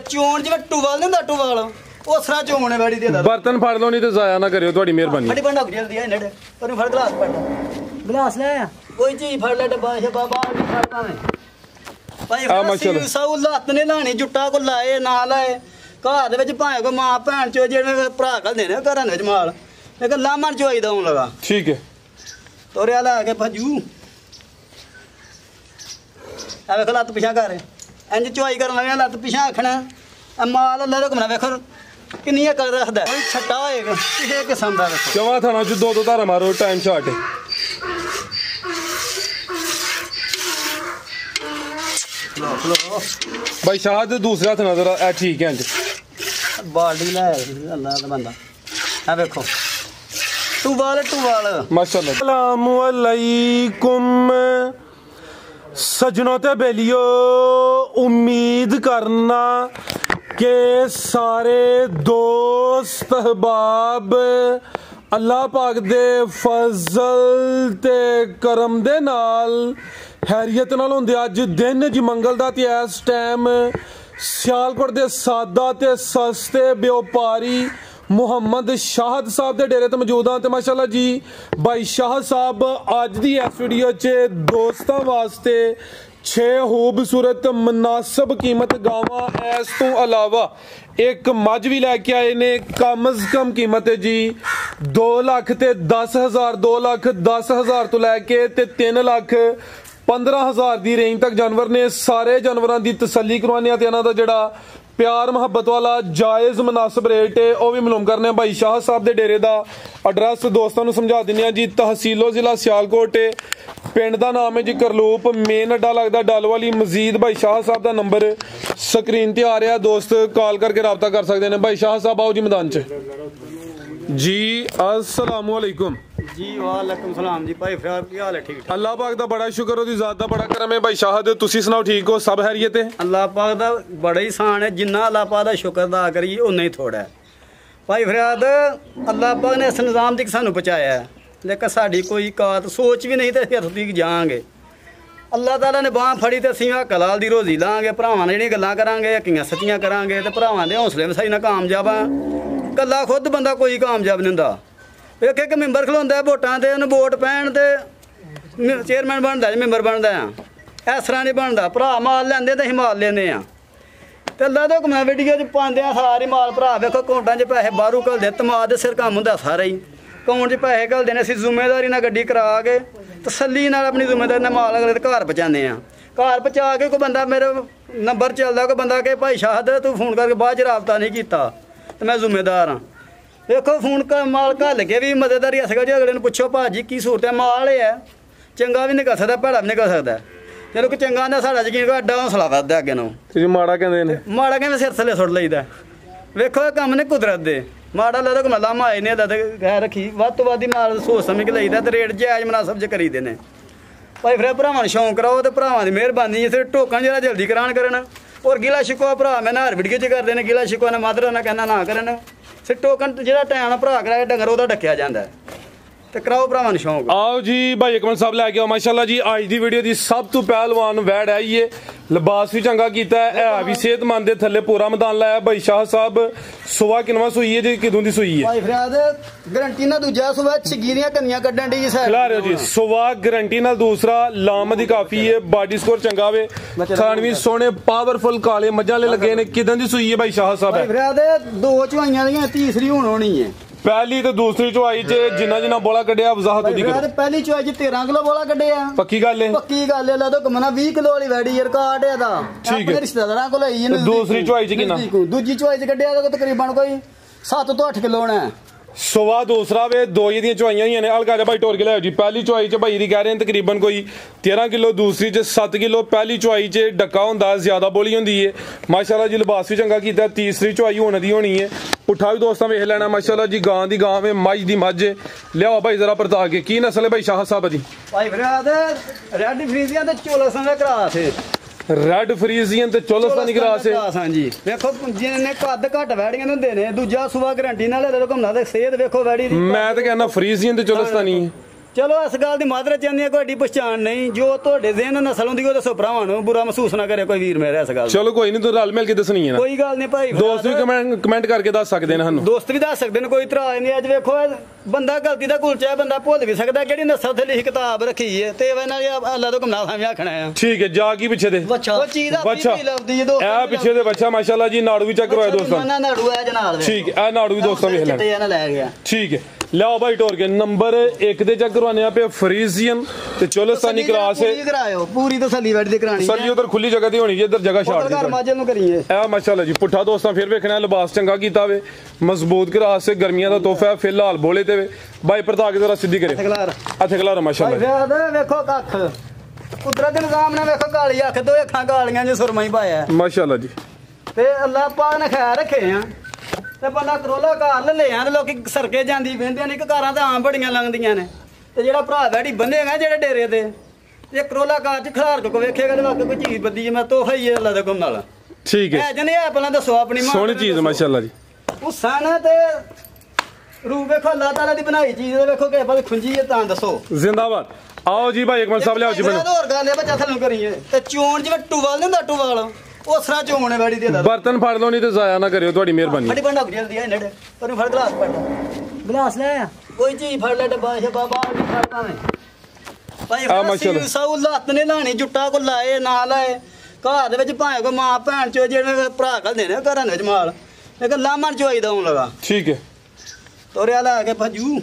ਚੋਣ ਜਿਵੇਂ ਟੂਵਾਲ ਨਹੀਂ ਹੁੰਦਾ ਟੂਵਾਲ ਉਸ ਤਰ੍ਹਾਂ ਚੋਣ ਹੈ ਵੈੜੀ ਦੇ ਬਰਤਨ ਫੜ ਲਓ ਨਹੀਂ ਤੇ ਜ਼ਾਇਆ ਨਾ ਕਰਿਓ ਤੁਹਾਡੀ ਮਿਹਰਬਾਨੀ ਫੜੀ ਬੰਦਾ ਜਲਦੀ ਆ ਨੇੜੇ ਪਰ ਫੜ ਗਲਾਸ ਫੜ ਗਲਾਸ ਲੈ ਆ ਕੋਈ ਚੀਜ਼ ਫੜ ਲੈ ਡੱਬਾ ਹੈ ਬਾਬਾ ਨਹੀਂ ਫੜਦਾ ਮੈਂ ਭਾਈ ਸੌ ਲੱਤ ਨੇ ਲਾਣੀ ਜੁੱਟਾ ਕੋ ਲਾਏ ਨਾ ਲਾਏ ਘਰ ਦੇ ਵਿੱਚ ਭਾਵੇਂ ਕੋ ਮਾਂ ਭੈਣ ਚੋ ਜਿਹੜੇ ਭਰਾ ਘਲਦੇ ਨੇ ਘਰਾਂ ਦੇ ਵਿੱਚ ਮਾਲ ਲੇਕਿਨ ਲਾਮਣ ਚੋਈ ਦਊਂ ਲਗਾ ਠੀਕ ਹੈ ਤੋਰਿਆ ਲਾ ਕੇ ਭਜੂ ਆ ਵੇਖ ਲੱਤ ਪਿਛਾ ਕਰ ਇੰਜ ਚੁਆਈ ਕਰਨ ਲੱਗਿਆ ਲੱਤ ਪਿਛਾ ਆਖਣਾ ਆ ਮਾਲ ਲੈ ਰਕਮਣਾ ਵੇਖੋ ਕਿੰਨੀਆਂ ਕਰ ਰੱਖਦਾ ਛੱਟਾ ਹੋਏਗਾ ਕਿਸੇ ਕਿਸਮ ਦਾ ਵੇਖੋ ਚਵਾ ਥਾਣਾ ਚ ਦੋ ਧਾਰਾ ਮਾਰੋ ਟਾਈਮ ਸ਼ਾਰਟ भाई शाह दूसरा हथ नजर ठीक है बाल्टी लै अल्लाह दा बंदा है देखो टूवाल माशाअल्लाह अस्सलाम वालेकुम सजनों ते बेलियो उम्मीद करना के सारे दोस्त अहबाब अल्लाह पाक दे फजल ते करम दे नाल हैरियत नाल होंदे अज दिन ज मंगल दा ते इस टाइम सियालकोट दे सादा ते सस्ते व्यापारी मुहम्मद शाहद साहब दे डेरे ते मौजूद हां ते माशाअल्लाह जी भाई शाह साहब अज दी इस वीडियो च दोस्तां वास्ते 6 खूबसूरत मुनासिब कीमत गावां इस तो अलावा एक मझ भी लैके आए ने कम अज कम कीमत है जी 2 लाख ते 10,000 2 लाख 10,000 तो लैके ते 3 लाख 15,000 दी रेंज तक जानवर ने सारे जानवरों की तसल्ली करवाने दा जड़ा प्यार मुहब्बत वाला जायज़ मुनासिब रेट है वह भी मालूम करने भाई शाह साहब के डेरे का एड्रैस दोस्तों को समझा दें जी तहसीलो जिला सियालकोट है पिंड का नाम है जी करलूप मेन अड्डा लगता डल वाली मजीद भाई शाह साहब का नंबर स्क्रीन पर आ रहा दोस्त कॉल करके रब्ता कर सकते हैं भाई शाह साहब आओ जी मैदान च जी अस्सलाम वालेकुम जी वालेकुम सलाम जी भाई फिर की हाल है ठीक ठाक अल्लाह पाक दा बड़ा शुक्र ओदी ज़ात दा बड़ा करम है भाई शाहद तुसी सुनाओ ठीक हो सब खैरियत है अल्लाह पाक दा बड़ा ही शान है जिन्ना अल्लाह पाक दा शुक्र अदा करिए उन्ना ही थोड़ा है भाई फरियाद अल्लाह पाक ने इस निज़ाम तक सानू पहुँचाया है लेकिन साड़ी कोई कात सोच भी नहीं तो हित तक जाएंगे अल्लाह ताला ने बांह फड़ी तो असीं कलाल दी रोजी लांगे भरावां ने गल्लां करांगे हकीयां सच्चियां करांगे तो भरावां दे हौसले वसाई नाल कामयाब आ कल्ला खुद बंदा कोई कामयाब नहीं हुंदा एक एक मैंबर खलोंदा वोटां ते उन्हें वोट पैण ते चेयरमैन बनदा मैंबर बनदा आ इस तरह नहीं बनदा भरा माल लैंदे ते असीं माल लैंदे आ ते अल्लाह दे हुक्म वीडियो च पांदे आ सारे माल भरा वेखो अकाउंटां च पैसे बाहरों घलदे तमाद दे सिर कम्म हुंदा सारा ही अकाउंट च पैसे घलदे ने असीं जिम्मेदारी नाल गड्डी करा के तसल्ली नाल अपनी जिम्मेदारी नाल माल अगले दे घर पहुँचाने आ घर पहुँचा के कोई बंदा मेरे नंबर चलदा कोई बंदा कहे भाई शाहद तू फोन करके बाद च राबता नहीं कीता ते मैं जिम्मेदार हाँ देखो फोन का माल घल के भी मदददारी आ सकदा जी अगले पुछो भाजी की सूरत है माल है चंगा भी नहीं कर सकता भैड़ा भी नहीं कर सकता चलो कि चंगा आंदा साड़ा यकीन अड्डा हौसला वधदा अगे नूं माड़ा कहंदे ने माड़ा कहंदे सिर थल्ले सुट लईदा वेखो ये कम ने कुदरत दे माड़ा लगदा कोई मल्ला माए ने ते खैर रखी वध तो वध माल सोच समझ के लईदा ते रेट जायज़ मुनासिब च करी देने भाई फिर भरावां नूं शौक कराओ ते भरावां दी मेहरबानी इत्थे टोकन जरा जल्दी करान करन और गिला शिकवा भरा मैं हर वीडियो च करदे ने गिला शिकवा ने मादरा ना कहना ना करन टोकन जो टाइम भरा करा डंगर वह डकिया जाता है तो कराओ भरावां नूं शौक आओ जी भाई अकमल साहब लैके आओ माशाल्लाह जी अज दी वीडियो दी सब तो पहलवान वैड़ आई है लिबास भी चंगा कीता है भी सेहतमंद थल्ले पूरा मैदान लाया भाई शाह साहब सुबह किनवा सूई है जी किदों दी सूई है भाई फरियाद गारंटी ना दूजा सुबह छिगी दियां कन्नियां कड्डण दी साइड खिला रहे हो जी सुबह गारंटी नाल दूसरा लाम दी काफी है बॉडी स्कोर चंगा वे थानवी सोने पावरफुल काले मज्जां ले लगे ने किदों दी सूई है भाई शाह साहब भाई फरियाद 2 चवाइयां दियां तीसरी हुण होनी है पहली तो दूसरी चौवाई च जिन्ना जिन्ना बोला कड्ढिया वजाहत होदी करो पहली चौवाई च 13 किलो बोला कड्ढिया पक्की गल है ला तो कमना 20 किलो वाली वैडी रिकॉर्ड है दा ठीक है रिश्तेदारां कोल आई है दूसरी चौवाई च किन्ना दूजी चौवाई च कड्ढिया तो तकरीबन कोई 7 तो 8 किलो होना है सुबह दूसरा वे 2 दी चौवाइयां ही ने हल्का भाई टोर के लाओ जी पहली चौवाई च भाई दी कह रहे हैं तकरीबन कोई 13 किलो दूसरी च 7 किलो पहली चौवाई च डक्का होंदा ज्यादा बोली होंदी है माशाल्लाह जी लिबास भी चंगा कीता तीसरी चौवाई होने दी होनी है उठा भी दोस्तों वेख लेना माशाल्लाह जी गां दी गां में मझ दी मझ लियाओ भाई जरा परता के की नस्ल है भाई शाह साहब जी भाई फरियाद रेड फ्रीजियां ते चोलसां दा क्रास है रेड फ्रीजियन ते चोलस्तानी क्रास है हां जी देखो जिन्ने कद घट वैड़ियां हुंदे ने दूजा सुबह गारंटी नाल घुमना ते सेहत देखो वैड़ी दी मैं तो कहना फ्रीजियन ते चोलस्तानी ਚਲੋ ਇਸ ਗੱਲ ਦੀ ਮਾਦਰਤ ਚਾਹੁੰਦੀ ਆ, ਕੋਈ ਪਛਾਣ ਨਹੀਂ, ਜੋ ਤੁਹਾਡੇ ਦਿਨ ਨਸਲ ਹੁੰਦੀ ਉਹ ਦੱਸੋ ਭਰਾਵਾਂ ਨੂੰ, ਬੁਰਾ ਮਹਿਸੂਸ ਨਾ ਕਰੇ ਕੋਈ ਵੀਰ ਮੇਰਾ ਇਸ ਗੱਲ। ਚਲੋ ਕੋਈ ਨਹੀਂ, ਤੂੰ ਰਲ ਮਿਲ ਕੇ ਦੱਸਣੀ ਹੈ ਨਾ, ਕੋਈ ਗੱਲ ਨਹੀਂ ਭਾਈ। ਦੋਸਤ ਵੀ ਕਮੈਂਟ ਕਰਕੇ ਦੱਸ ਸਕਦੇ ਨੇ ਸਾਨੂੰ, ਦੋਸਤ ਵੀ ਦੱਸ ਸਕਦੇ ਨੇ, ਕੋਈ ਇਤਰਾਜ਼ ਨਹੀਂ। ਅੱਜ ਵੇਖੋ ਬੰਦਾ ਗਲਤੀ ਦਾ ਕੁਲਚਾ ਬੰਦਾ ਭੁੱਲ ਵੀ ਸਕਦਾ, ਕਿਹੜੀ ਨਸਲ ਤੇ ਲਿਖੀ ਕਿਤਾਬ ਰੱਖੀ ਹੈ ਤੇ ਇਹਨਾਂ ਨੇ ਅੱਲਾ ਤੋਂ ਕਮਨਾ ਸਾਵੇਂ ਆਖਣਾ ਆ। ਠੀਕ ਹੈ, ਜਾ ਕੀ ਪਿੱਛੇ ਦੇ ਉਹ ਚੀਜ਼ ਆਪੀ ਵੀ ਲੱਭਦੀ ਹੈ ਦੋਸਤ, ਇਹ ਪਿੱਛੇ ਦੇ ਬੱਚਾ ਮਾਸ਼ਾਅੱਲਾ ਜੀ, ਨਾੜੂ ਵੀ ਚੈੱਕ ਕਰਵਾਏ ਦੋਸਤਾਂ, ਨਾੜੂ ਹੈ ਜਨਾਲ। ਠੀਕ ਹੈ, ਇਹ ਨਾੜੂ ਵੀ ਦੋਸਤਾਂ ਵੇਖ ਲੈਣ, ਲੈ ਗਿਆ। ਠੀਕ ਹੈ, ਲਿਆਓ ਭਾਈ ਟੋਰ ਕੇ ਨੰਬਰ 1 ਤੇ ਚੈੱਕ ਕਰਵਾਨੇ ਆ ਪੇ ਫਰੀਜ਼ੀਅਨ ਤੇ ਚੋਲਸਤਾਨੀ ਕਰਾਸ ਹੈ, ਕਰਾਇਓ ਪੂਰੀ ਤਸੱਲੀ ਵੜ ਦੀ ਕਰਾਣੀ ਸੱਲੀ ਉਧਰ ਖੁੱਲੀ ਜਗ੍ਹਾ ਤੇ ਹੋਣੀ ਜੀ, ਇੱਧਰ ਜਗ੍ਹਾ ਛਾੜ ਦੀ ਮਾਜੇ ਨੂੰ ਕਰੀਏ। ਇਹ ਮਾਸ਼ਾਅੱਲਾ ਜੀ ਪੁੱਠਾ ਦੋਸਤਾਂ ਫਿਰ ਵੇਖਣਾ, ਲਿਬਾਸ ਚੰਗਾ ਕੀਤਾ ਵੇ, ਮਜ਼ਬੂਤ ਕਰਾਸ ਹੈ, ਗਰਮੀਆਂ ਦਾ ਤੋਹਫਾ ਹੈ, ਫਿਲਹਾਲ ਬੋਲੇ ਤੇ ਵੇ ਭਾਈ ਪਰਤਾ ਕੇ ਜ਼ਰਾ ਸਿੱਧੀ ਕਰੇ ਇੱਥੇ ਖਲਾਰ ਮਾਸ਼ਾਅੱਲਾ। ਵੇਖੋ ਕੱਖ ਕੁਦਰਤ ਦੇ ਨਿਜ਼ਾਮ ਨੇ, ਵੇਖੋ ਕਾਲੀ ਅੱਖ, ਦੋ ਅੱਖਾਂ ਕਾਲੀਆਂ ਜਿ ਸੁਰਮਾ ਹੀ ਪਾਇਆ ਮਾਸ਼ਾਅੱਲਾ ਜੀ, ਤੇ ਅੱਲਾਹ ਪਾਕ ਨੇ ਖੈਰ ਰੱਖੇ ਆ ਤੇ ਬੰਦਾ ਕਰੋਲਾ ਘਰ ਲੈ ਲਿਆ ਤੇ ਲੋਕੀ ਸਰਕੇ ਜਾਂਦੀ ਵਹਿੰਦੇ ਨੇ, ਕਾਰਾਂ ਤਾਂ ਆਮ ਬੜੀਆਂ ਲੰਘਦੀਆਂ ਨੇ, ਤੇ ਜਿਹੜਾ ਭਰਾ ਬੈਠੀ ਬੰਨੇਗਾ ਜਿਹੜੇ ਡੇਰੇ ਤੇ ਇਹ ਕਰੋਲਾ ਕਾਰ ਚ ਖਲਾਰ ਕੋ ਵੇਖੇਗਾ ਤੇ ਵਾਕਈ ਕੋਈ ਚੀਜ਼ ਬੱਦੀ ਜੇ ਮੈਂ ਤੋਹਫਾ ਹੀ ਅੱਲਾ ਦੇ ਹੁਕਮ ਨਾਲ। ਠੀਕ ਹੈ, ਜਨੇ ਪਹਿਲਾਂ ਦੱਸੋ ਆਪਣੀ ਮਾਂ ਸੋਹਣੀ ਚੀਜ਼ ਮਾਸ਼ਾਅੱਲਾ ਜੀ, ਹੁਸਨ ਤੇ ਰੂਹ ਵੇਖੋ ਅੱਲਾਹ ਤਾਲਾ ਦੀ ਬਣਾਈ ਚੀਜ਼ ਦੇ, ਵੇਖੋ ਕਿਸੇ ਪਾਸੇ ਖੁੰਜੀ ਹੈ ਤਾਂ ਦੱਸੋ ਜ਼ਿੰਦਾਬਾਦ। ਆਓ ਜੀ ਭਾਈ ਇਕਮਲ ਸਾਹਿਬ ਲਿਆਓ ਜੀ ਮੈਨੂੰ, ਹੋਰ ਗੱਲ ਹੈ ਬੱਚਾ ਥੱਲੋਂ ਕਰੀਏ ਤੇ ਚੋਣ ਜਿਵੇਂ ਟੂਵਾਲ ਨਹੀਂ ਹੁੰਦਾ, ਟੂਵਾਲ ਉਸ ਤਰ੍ਹਾਂ ਚੋਣ ਹੈ ਬੈੜੀ ਦੇ ਬਰਤਨ ਫੜ ਲਓ ਨਹੀਂ ਤੇ ਜ਼ਾਇਆ ਨਾ ਕਰਿਓ, ਤੁਹਾਡੀ ਮਿਹਰਬਾਨੀ। ਫੜੀ ਬੰਦਾ ਜਲਦੀ ਆ ਨੇੜੇ ਪਰ ਫੜ ਗਲਾਸ ਫੜ ਗਲਾਸ ਲੈ ਆ, ਕੋਈ ਚੀਜ਼ ਫੜ ਲੈ ਡੱਬਾ ਸ਼ਬਾ ਬਾਹਰ ਨਹੀਂ ਫੜਦਾ ਮੈਂ ਭਾਈ। ਮਾਸ਼ਾਅੱਲਾ ਸੌ ਲੱਤ ਨੇ ਲਾਣੀ, ਜੁੱਟਾ ਕੋ ਲਾਏ ਨਾ ਲਾਏ, ਘਰ ਦੇ ਵਿੱਚ ਭਾਵੇਂ ਕੋ ਮਾਂ ਭੈਣ ਚੋ ਜਿਹੜੇ ਭਰਾ ਘਲਦੇ ਨੇ ਘਰਾਂ ਦੇ ਵਿੱਚ ਮਾਲ, ਲੇਕਿਨ ਲਾਮਣ ਚੋਈ ਦਾ ਹੁਣ ਲਗਾ। ਠੀਕ ਹੈ, ਤੋਰਿਆ ਲਾ ਕੇ ਭਜੂ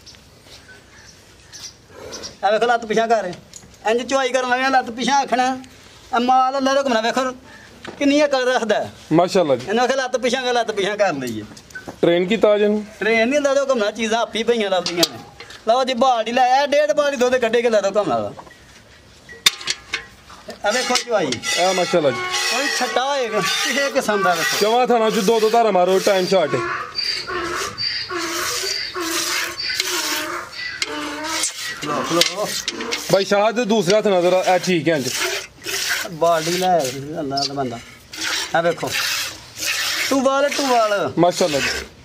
ਆ ਵੇਖ ਲੱਤ ਪਿਛਾ ਕਰ ਇੰਜ ਚੁਆਈ ਕਰਨ ਲੱਗਾ, ਲੱਤ ਪਿਛਾ ਆਖਣਾ ਆ ਮਾਲ ਅੱਲਾ ਦਾ ਘੁੰਮਣਾ ਵੇਖੋ ਕਿੰਨੀਆਂ ਕਰ ਰੱਖਦਾ ਮਾਸ਼ਾਅੱਲਾ ਜੀ। ਇਹਨਾਂ ਆਖੇ ਲੱਤ ਪਿਛਾ ਕਰ ਲਈਏ, ਟ੍ਰੇਨ ਕੀਤਾ ਜਨ ਟ੍ਰੇਨ ਨਹੀਂ ਹੁੰਦਾ, ਘੁੰਮਣਾ ਚੀਜ਼ਾਂ ਆਪੀ ਪਈਆਂ ਲੱਭਦੀਆਂ ਨੇ। ਲਓ ਜੀ ਬਾਲਟੀ ਲਾਇਆ, 1.5 ਬਾਲਟੀ ਦੁੱਧ ਕੱਢੇ ਕੇ ਲੈ ਦੋ ਘੁੰਮਣਾ ਦਾ, ਆ ਵੇਖੋ ਚੁਆਈ ਆ ਮਾਸ਼ਾਅੱਲਾ ਜੀ, ਕੋਈ ਛੱਟਾ ਹੋਏਗਾ ਕਿਸੇ ਕਿਸਮ ਦਾ ਵੇਖੋ। ਚਵਾ ਥਾਣਾ ਚ ਦੋ ਧਾਰਾ ਮਾਰੋ, ਟਾਈਮ ਸ਼ਾਰਟ ਹੈ भाई शाह दूसरे हथ नजर आ ठीक है बाल्टी ले अल्लाह का बंदा है देखो टूवाल माशाल्लाह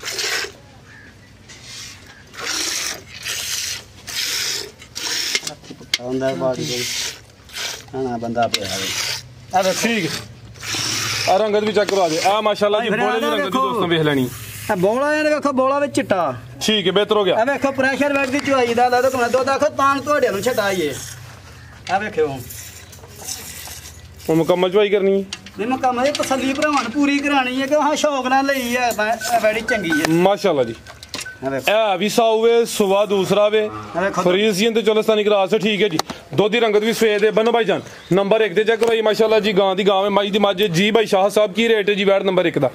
ਹੁੰਦਾ ਬਾਡੀ ਦੇ ਹਾਂ ਬੰਦਾ ਪਿਆ ਹੈ ਆ ਠੀਕ ਹੈ ਆ ਰੰਗਤ ਵੀ ਚੈੱਕ ਕਰਵਾ ਦੇ ਆ ਮਾਸ਼ਾਅੱਲਾ ਜੀ ਬੋਲੇ ਦੀ ਰੰਗਤ ਦੀ ਦੋਸਤੋ ਵੇਖ ਲੈਣੀ ਆ ਬੋਲਾ ਇਹ ਵੇਖੋ ਬੋਲਾ ਵਿੱਚ ਚਿੱਟਾ ਠੀਕ ਹੈ ਬਿਹਤਰ ਹੋ ਗਿਆ। ਆ ਵੇਖੋ ਪ੍ਰੈਸ਼ਰ ਵੈਟ ਦੀ ਚੁਆਈ ਦਾ ਲਾ ਦੋ ਦੋ ਦੇਖੋ ਤਾਂ ਤੁਹਾਡੇ ਨੂੰ ਛਟਾਈਏ ਆ ਵੇਖੋ ਉਹ ਮੁਕੰਮਲ ਚੁਆਈ ਕਰਨੀ ਹੈ ਨਹੀਂ ਮੁਕੰਮਲ ਤਸੱਲੀ ਭਰਾਵਾਂ ਨੂੰ ਪੂਰੀ ਕਰਾਣੀ ਹੈ ਕਿ ਹਾਂ ਸ਼ੌਕ ਨਾਲ ਲਈ ਹੈ ਬੜੀ ਚੰਗੀ ਹੈ ਮਾਸ਼ਾਅੱਲਾ ਜੀ। ਇਹ ਵੀ ਸਾਊ ਸੁਬਾ दूसरा वे फरीजियन ते चोलस्तानी क्रास है ठीक है जी। दुध की रंगत भी सफेद है बनो भाई जान नंबर 1 ते चेक भाई माशाल्लाह जी गां दी गां है माई दी मझ जी भाई शाह साहब की रेट है जी वैट नंबर 1 दा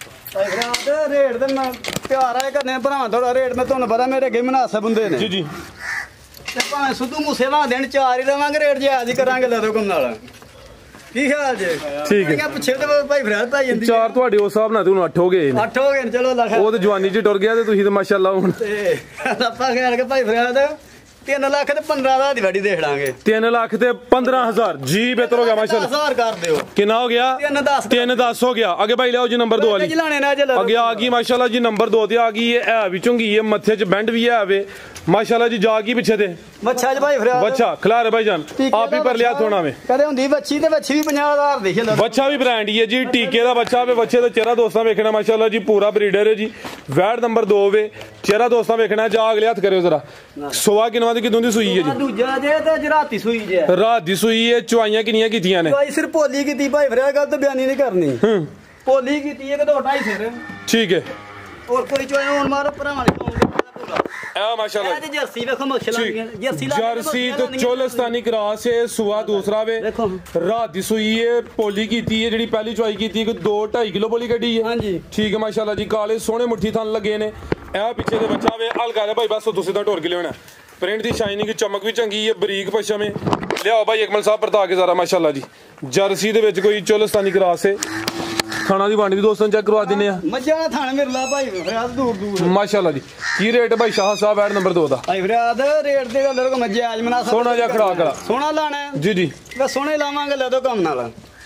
रेट ते मैं प्यार है करने भरा थोड़ा रेट मैं तुहानू पता मेरे अगे मुनासिब हुंदे ने जी जी ते भावें सुधू मूसे वा देन 4 ही देवांगे रेट जायज ही करांगे ले दो कम नाल की ख्याल जे ठीक है पिछे ते भाई फराद पाई जंदी 4 ਤੁਹਾਡੇ ਉਸ ਹਿਸਾਬ ਨਾਲ ਤੁਹਾਨੂੰ 8 ਹੋ ਗਏ 8 ਹੋ ਗਏ ਚਲੋ ਲੱਖ ਉਹ ਤੇ ਜਵਾਨੀ ਚ ਟੁਰ ਗਿਆ ਤੇ ਤੁਸੀਂ ਤੇ ਮਾਸ਼ਾਅੱਲਾ ਹੁਣ ਤੇ ਆਪਾਂ ਖਿਆਲ ਕੇ ਭਾਈ ਫਰਾਦ 3 ਲੱਖ ਤੇ 15,000 ਦੀ ਵਾੜੀ ਦੇਖ ਲਾਂਗੇ 3 ਲੱਖ ਤੇ 15,000 ਜੀ ਬਿਹਤਰ ਹੋ ਗਿਆ ਮਾਸ਼ਾਅੱਲਾ 10,000 ਕਰ ਦਿਓ ਕਿੰਨਾ ਹੋ ਗਿਆ 3-10 ਹੋ ਗਿਆ ਅੱਗੇ ਭਾਈ ਲਿਆਓ ਜੀ ਨੰਬਰ 2 ਵਾਲੀ ਅੱਗੇ ਆ ਗਈ ਮਾਸ਼ਾਅੱਲਾ ਜੀ ਨੰਬਰ 2 ਤੇ ਆ ਗਈ ਹੈ ਵੀ ਚੁੰਗੀ ਹੈ ਮੱਥੇ 'ਚ ਬੈਂਡ ਵੀ ਹੈ ਵੇ माशाल्लाह जी जा की पीछे थे बच्चा जी भाई फरियाद बच्चा खिलारे भाई जान आप ही पर लिया थोड़ा में कदे हुंदी बच्ची ते बच्ची भी 50,000 दी है बच्चा भी ब्रांड ही है जी टीके दा बच्चा वे बच्चे दा चेहरा दोस्तां वेखना माशाल्लाह जी पूरा ब्रीडर है जी वैट नंबर 2 वे चेहरा दोस्तां वेखना जा अगले हाथ करियो जरा सुबह किनवा दी किदों दी सूई है जी दूजा जे ते राती सूई जे रात दी सूई है चवाइयां किनियां कीतियां ने चवाई सिर्फ पोली कीती भाई फरियाद गल तो बयानी नहीं करनी पोली कीती है कि 2.5 सिर ठीक है और कोई चवाई हुन मारो भरावां ने माशाल्लाह जर्सी देखो मक्खी जर्सी तो चोलस्तानी क्रॉस है सुआ दूसरा वे रात दी सूई है पोली कीती है जेडी पहली चवाई कीती है 2-2.5 किलो पोली कड्डी है हां जी ठीक है माशाल्लाह जी काले सोहने मुट्ठी थन लगे ने ए पीछे दे बच्चा वे हल्का है भाई बस तुसी दा ढोर के लेना प्रिंट दी शाइनिंग चमक भी चंगी है बरीक पशम है लियाओ भाई अकमल साहब परता के जरा माशाल्लाह जी जर्सी दे विच कोई चोलस्तानी क्रॉस है खाना दी बांडी भी दोस्तों चेक करवा दिने आ मज्जा दा थाना मिरला भाई फरियाद दूर माशाल्लाह जी की रेट भाई शाह साहब ऐड नंबर 2 दा भाई फरियाद रेट दे गल को मज्जा आज मना सोना जा खड़ा करा सोना लाना है जी जी वे सोने लावांगे ले दो कम नाल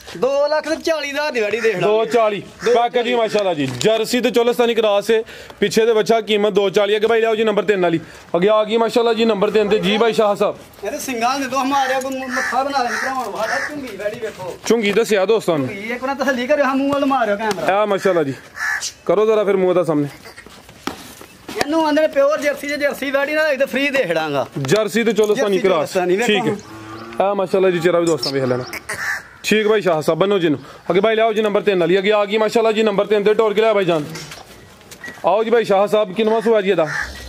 2,40,000 ਦੀ ਵੈੜੀ ਦੇਖਣਾ 240 ਕਾਕਾ ਜੀ ਮਾਸ਼ਾਅੱਲਾ ਜੀ ਜਰਸੀ ਤੇ ਚੋਲਸਤਾਨੀ ਕਰਾਸ ਹੈ ਪਿੱਛੇ ਦੇ ਬੱਚਾ ਕੀਮਤ 240 ਹੈ ਕਿ ਭਾਈ ਲਿਆਓ ਜੀ ਨੰਬਰ 3 ਵਾਲੀ ਅੱਗੇ ਆ ਗਈ ਮਾਸ਼ਾਅੱਲਾ ਜੀ ਨੰਬਰ 3 ਤੇ ਜੀ ਭਾਈ ਸ਼ਾਹ ਸਾਹਿਬ ਇਹਦੇ ਸਿੰਗਾਂ ਦੇ ਦੋ ਹਮਾਰਿਆ ਕੋ ਮੱਥਾ ਬਣਾ ਲੈ ਭਰਾਉਣ ਵਾਲਾ ਝੁੰਗੀ ਵੈੜੀ ਵੇਖੋ ਚੁੰਗੀ ਦੱਸਿਆ ਦੋਸਤਾਂ ਨੂੰ ਇੱਕ ਵਾਰ ਤਸੱਲੀ ਕਰਿਓ ਮੂੰਹ ਵੱਲ ਮਾਰਿਓ ਕੈਮਰਾ ਆ ਮਾਸ਼ਾਅੱਲਾ ਜੀ ਕਰੋ ਜ਼ਰਾ ਫਿਰ ਮੂੰਹ ਦਾ ਸਾਹਮਣੇ ਇਹਨੂੰ ਆਂਦੇ ਪਿਓਰ ਜਰਸੀ ਵੈੜੀ ਨਾ ਤੇ ਫ੍ਰੀ ਦੇ ਛੜਾਂਗਾ ਜਰਸੀ ਤੇ ਚੋਲਸਤਾਨੀ ਕਰਾਸ ਠੀਕ ਹੈ ਆ ਮਾਸ਼ਾਅੱਲਾ ਜੀ ਚਿਹਰਾ ਵੀ ਦੋਸਤਾਂ ਵੇਖ ਲੈਣਾ ठीक भाई शाह साहब बनो जी अगे भाई लियाओ जी नंबर 3 वाली अगे आ गई माशाल्लाह जी नंबर 3 ते टोर के लिया भाई जान आओ जी भाई शाह साहब किनवा सुबह जी दा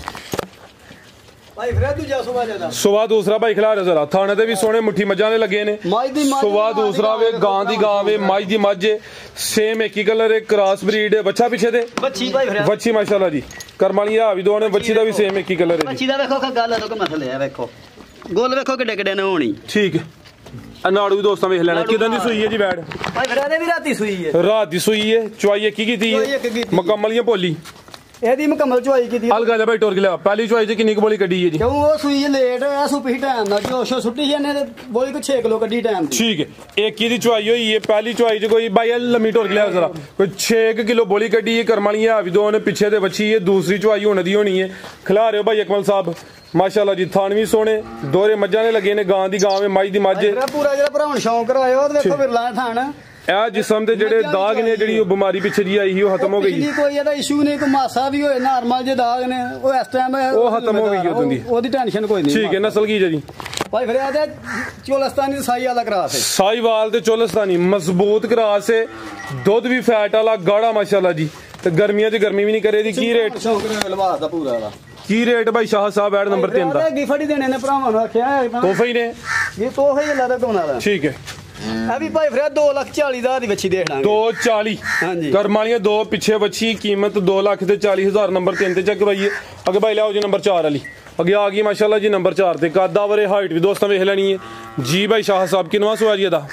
भाई फिर दूजा सुबह दूसरा भाई खिला रहे जरा थाने ते भी सोने मुट्ठी मज्जां दे लगे ने सुबह दूसरा वे गां दी गां वे मज दी मज सेम एक ही कलर है क्रॉस ब्रीड बच्चा पीछे दे बच्ची माशाल्लाह जी करमाली आ भी दोने बच्ची दा भी सेम एक ही कलर है बच्ची दा देखो गल है तो मसले है देखो गोल देखो किडे किडे ने होनी ठीक है नाड़ू भी दोस्तों वेख लेना किदां दी सूई है जी बैड भाई फिर भी राती सूई है रात दी सूई है चवाई एक ही कीती है मुकम्मल या भोली ਇਹਦੀ ਮੁਕੰਮਲ ਚੁਆਈ ਕੀਤੀ ਹਲਕਾ ਜਿਹਾ ਭਾਈ ਟੁਰ ਕੇ ਲਿਆ ਪਹਿਲੀ ਚੁਆਈ ਚ ਕਿੰਨੀ ਕੁ ਬੋਲੀ ਕੱਢੀ ਹੈ ਜੀ ਕਿਉਂ ਉਹ ਸੂਈ ਲੇਟ ਆ ਸੁਪੀ ਟਾਈਮ ਨਾਲ ਜੋਸ਼ੋ ਸੁੱਟੀ ਜਾਂਦੇ ਤੇ ਬੋਲੀ ਕੋ 6 ਕਿਲੋ ਕੱਢੀ ਟਾਈਮ ਦੀ ਠੀਕ ਹੈ ਇੱਕ ਦੀ ਚੁਆਈ ਹੋਈ ਹੈ ਪਹਿਲੀ ਚੁਆਈ ਚ ਕੋਈ ਭਾਈ ਲੰਮੀ ਟੁਰ ਕੇ ਲਿਆ ਜ਼ਰਾ ਕੋਈ 6 ਕਿਲੋ ਬੋਲੀ ਕੱਢੀ ਹੈ ਕਰਮ ਵਾਲੀਆਂ ਆ ਵੀ ਦੋ ਨੇ ਪਿੱਛੇ ਤੇ ਬੱਚੀ ਹੈ ਦੂਸਰੀ ਚੁਆਈ ਹੋਣ ਦੀ ਹੋਣੀ ਹੈ ਖਿਲਾ ਰਹੇ ਹੋ ਭਾਈ ਅਕਮਲ ਸਾਹਿਬ ਮਾਸ਼ਾਅੱਲਾ ਜੀ ਥਾਨ ਵੀ ਸੋਹਣੇ ਦੋਰੇ ਮੱਝਾਂ ਨੇ ਲੱਗੇ ਨੇ ਗਾਂ ਦੀ ਗਾਂ ਵੇ ਮੱਝ ਦੀ ਮੱਝ ਪੂਰਾ ਜਿਹੜਾ ਭਰਾਉਣ ਸ਼ੌਂਕ ਕਰਾਇਓ ਤੇ ਵੇਖੋ ਵਿਰਲਾ ਥਾਨ ਇਹ ਜਿਸਮ ਦੇ ਜਿਹੜੇ ਦਾਗ ਨੇ ਜਿਹੜੀ ਉਹ ਬਿਮਾਰੀ ਪਿੱਛੇ ਜੀ ਆਈ ਸੀ ਉਹ ਖਤਮ ਹੋ ਗਈ ਜੀ ਕੋਈ ਇਹਦਾ ਇਸ਼ੂ ਨਹੀਂ ਕੋਈ ਮਾਸਾ ਵੀ ਹੋਏ ਨਾਰਮਲ ਜੇ ਦਾਗ ਨੇ ਉਹ ਇਸ ਟਾਈਮ ਉਹ ਖਤਮ ਹੋ ਗਈ ਉਹਦੀ ਟੈਨਸ਼ਨ ਕੋਈ ਨਹੀਂ ਠੀਕ ਹੈ ਨਸਲ ਕੀ ਜੀ ਭਾਈ ਫਿਰ ਇਹਦੇ ਚੋਲਸਤਾਨੀ ਸਾਈ ਵਾਲਾ ਕਰਾਸ ਹੈ ਸਾਈਵਾਲ ਤੇ ਚੋਲਸਤਾਨੀ ਮਜ਼ਬੂਤ ਕਰਾਸ ਹੈ ਦੁੱਧ ਵੀ ਫੈਟ ਵਾਲਾ ਗਾੜਾ ਮਾਸ਼ਾਅੱਲਾ ਜੀ ਤੇ ਗਰਮੀਆਂ 'ਚ ਗਰਮੀ ਵੀ ਨਹੀਂ ਕਰੇ ਦੀ ਕੀ ਰੇਟ ਲਵਾਸ ਦਾ ਪੂਰਾ ਵਾਲਾ ਕੀ ਰੇਟ ਭਾਈ ਸ਼ਾਹ ਸਾਹਿਬ ਐਡ ਨੰਬਰ 3 ਦਾ ਗਿਫਟ ਹੀ ਦੇਣੇ ਨੇ ਭਰਾਵਾਂ ਨੂੰ ਆਖਿਆ ਤੋਹਫੇ ਹੀ ਨੇ ਇਹ ਤੋਹਫੇ ਹੀ ਲੱਦਾ ਦੋਨਾਂ ਦਾ ਠੀਕ ਹੈ ਆ ਵੀ ਭਾਈ ਫਿਰ 2,40,000 ਦੀ ਬੱਚੀ ਦੇਖ ਲਾਂਗੇ 240 ਹਾਂਜੀ ਕਰਮ ਵਾਲੀਆਂ ਦੋ ਪਿੱਛੇ ਬੱਚੀ ਕੀਮਤ 2,40,000 ਨੰਬਰ 3 ਤੇ ਚੈੱਕ ਕਰਵਾਈਏ ਅੱਗੇ ਭਾਈ ਲਿਆਓ ਜੀ ਨੰਬਰ 4 ਵਾਲੀ ਅੱਗੇ ਆ ਗਈ ਮਾਸ਼ਾਅੱਲਾ ਜੀ ਨੰਬਰ 4 ਤੇ ਕਾਦਾ ਵਰੇ ਹਾਈਟ ਵੀ ਦੋਸਤਾਂ ਵੇਖ ਲੈਣੀ ਹੈ ਜੀ ਭਾਈ ਸ਼ਾਹ ਸਾਹਿਬ ਕਿਨਵਾ ਸੁਆ ਜੀ ਇਹਦਾ